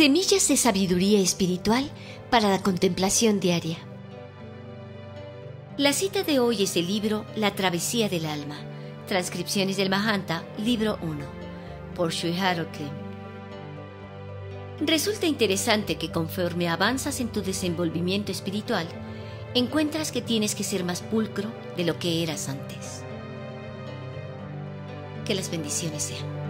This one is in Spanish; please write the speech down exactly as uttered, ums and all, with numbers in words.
Semillas de sabiduría espiritual para la contemplación diaria. La cita de hoy es el libro La travesía del alma, Transcripciones del Mahanta, libro uno, por Sri Harolklim. Resulta interesante que conforme avanzas en tu desenvolvimiento espiritual, encuentras que tienes que ser más pulcro de lo que eras antes. Que las bendiciones sean.